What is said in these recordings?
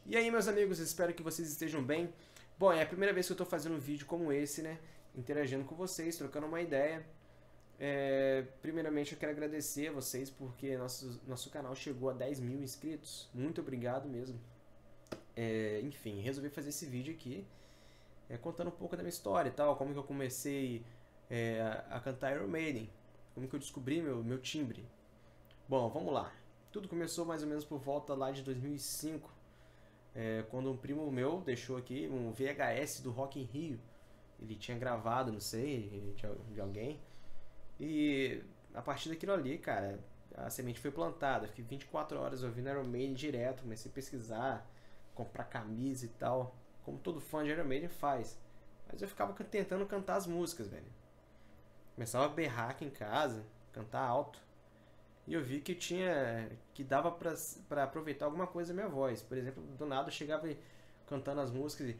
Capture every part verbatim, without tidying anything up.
E aí, meus amigos, espero que vocês estejam bem. Bom, é a primeira vez que eu tô fazendo um vídeo como esse, né? Interagindo com vocês, trocando uma ideia. É, primeiramente, eu quero agradecer a vocês porque nosso, nosso canal chegou a dez mil inscritos. Muito obrigado mesmo. É, enfim, resolvi fazer esse vídeo aqui, é, contando um pouco da minha história e tal, como que eu comecei é, a, a cantar Iron Maiden, como que eu descobri meu, meu timbre. Bom, vamos lá. Tudo começou mais ou menos por volta lá de dois mil e cinco. É, quando um primo meu deixou aqui um V H S do Rock in Rio. Ele tinha gravado, não sei, de, de alguém. E a partir daquilo ali, cara, a semente foi plantada. Fiquei vinte e quatro horas ouvindo Iron Maiden direto. Comecei a pesquisar, comprar camisa e tal, como todo fã de Iron Maiden faz. Mas eu ficava tentando cantar as músicas, velho. Começava a berrar aqui em casa, cantar alto. E eu vi que tinha, que dava pra, pra aproveitar alguma coisa da minha voz. Por exemplo, do nada eu chegava cantando as músicas e...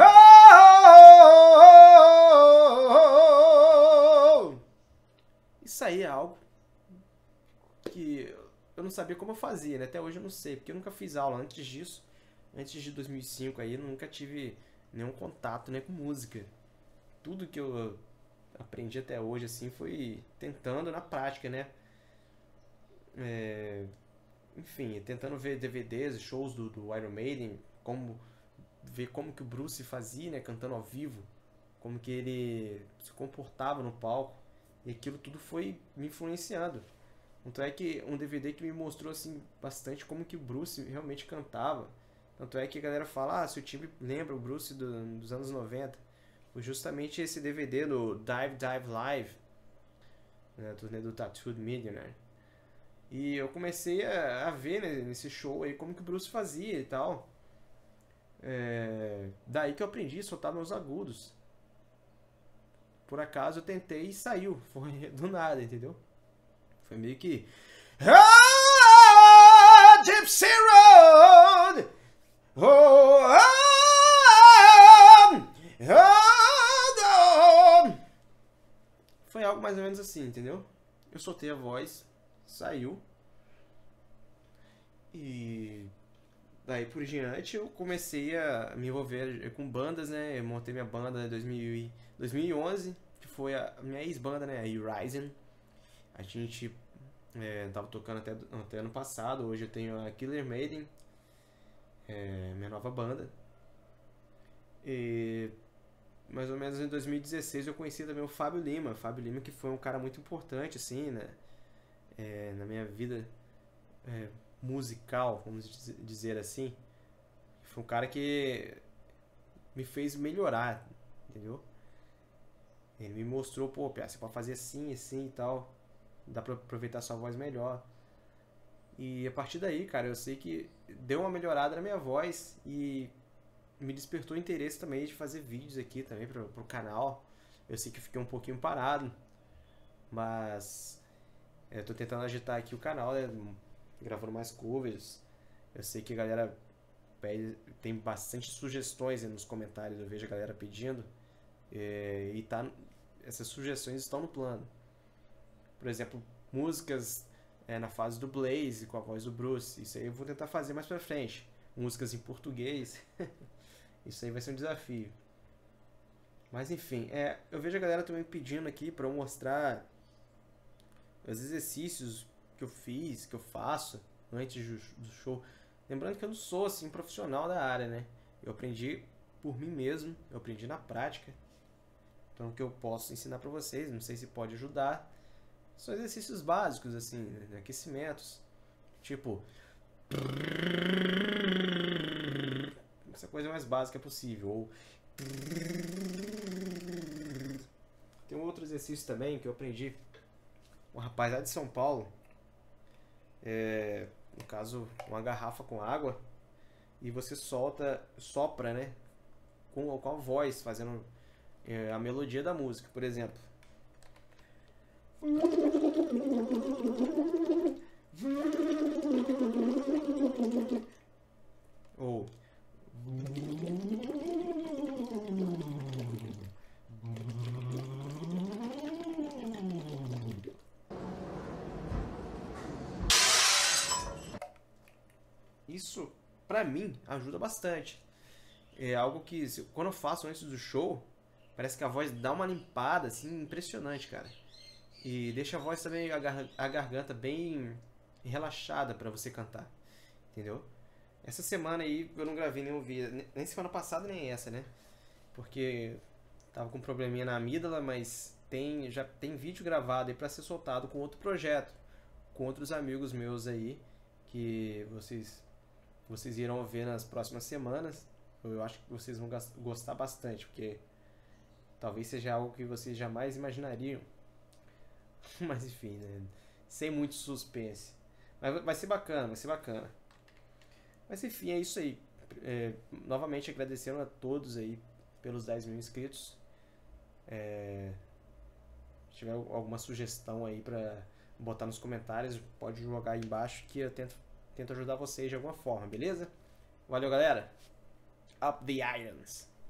E saía algo que eu não sabia como eu fazia, né? Até hoje eu não sei, porque eu nunca fiz aula antes disso. Antes de dois mil e cinco aí, eu nunca tive nenhum contato, né, com música. Tudo que eu aprendi até hoje, assim, foi tentando na prática, né? É, enfim, tentando ver D V Ds, shows do, do Iron Maiden, como, ver como que o Bruce fazia, né, cantando ao vivo, como que ele se comportava no palco, e aquilo tudo foi me influenciando. Tanto é que um D V D que me mostrou assim bastante como que o Bruce realmente cantava. Tanto é que a galera fala, ah, seu time lembra o Bruce do, dos anos noventa. Foi justamente esse D V D do Dive Dive Live, né, turnê do Tattooed Millionaire. E eu comecei a, a ver, né, nesse show aí como que o Bruce fazia e tal. É, daí que eu aprendi a soltar meus agudos. Por acaso eu tentei e saiu. Foi do nada, entendeu? Foi meio que... Ah, Gypsy Road! Oh, ah, ah, ah. Foi algo mais ou menos assim, entendeu? Eu soltei a voz, saiu. E daí por diante eu comecei a me envolver com bandas, né? Eu montei minha banda em dois mil e onze, que foi a minha ex-banda, né? A Horizon. A gente é, tava tocando até, até ano passado. Hoje eu tenho a Killer Maiden, é, minha nova banda. E mais ou menos em dois mil e dezesseis eu conheci também o Fábio Lima. Fábio Lima, que foi um cara muito importante, assim, né? É, na minha vida é, musical, vamos dizer assim. Foi um cara que me fez melhorar, entendeu? Ele me mostrou, pô, Pia, você pode fazer assim, assim e tal. Dá pra aproveitar sua voz melhor. E a partir daí, cara, eu sei que deu uma melhorada na minha voz e me despertou interesse também de fazer vídeos aqui também pro, pro canal. Eu sei que eu fiquei um pouquinho parado, mas eu tô tentando agitar aqui o canal, né, gravando mais covers. Eu sei que a galera pede, tem bastante sugestões, né, nos comentários, eu vejo a galera pedindo. É, e tá, essas sugestões estão no plano. Por exemplo, músicas é, na fase do Blaze com a voz do Bruce. Isso aí eu vou tentar fazer mais pra frente. Músicas em português. Isso aí vai ser um desafio. Mas enfim, é, eu vejo a galera também pedindo aqui pra eu mostrar os exercícios que eu fiz, que eu faço antes do show. Lembrando que eu não sou assim profissional da área, né? Eu aprendi por mim mesmo, eu aprendi na prática. Então o que eu posso ensinar pra vocês, não sei se pode ajudar. São exercícios básicos, assim, né? Aquecimentos. Tipo... essa coisa mais básica possível. Ou... tem um outro exercício também que eu aprendi. Um rapaz lá de São Paulo. É, no caso, uma garrafa com água. E você solta, sopra, né? Com, com a voz, fazendo é, a melodia da música, por exemplo. Ou isso pra mim, ajuda bastante. É algo que, se- quando eu faço antes do show, parece que a voz dá uma limpada, assim, impressionante, cara. E deixa a voz também, a, gar- a garganta bem relaxada pra você cantar, entendeu? Essa semana aí eu não gravei nenhum vídeo, ne- nem semana passada nem essa, né? Porque tava com um probleminha na amígdala, mas tem, já tem vídeo gravado aí pra ser soltado com outro projeto, com outros amigos meus aí, que vocês, vocês irão ver nas próximas semanas. Eu acho que vocês vão gas- gostar bastante, porque talvez seja algo que vocês jamais imaginariam. Mas enfim, né? Sem muito suspense. Mas vai ser bacana, vai ser bacana. Mas enfim, é isso aí. É, novamente agradecendo a todos aí pelos dez mil inscritos. É, se tiver alguma sugestão aí pra botar nos comentários, pode jogar aí embaixo que eu tento, tento ajudar vocês de alguma forma, beleza? Valeu, galera! Up the irons!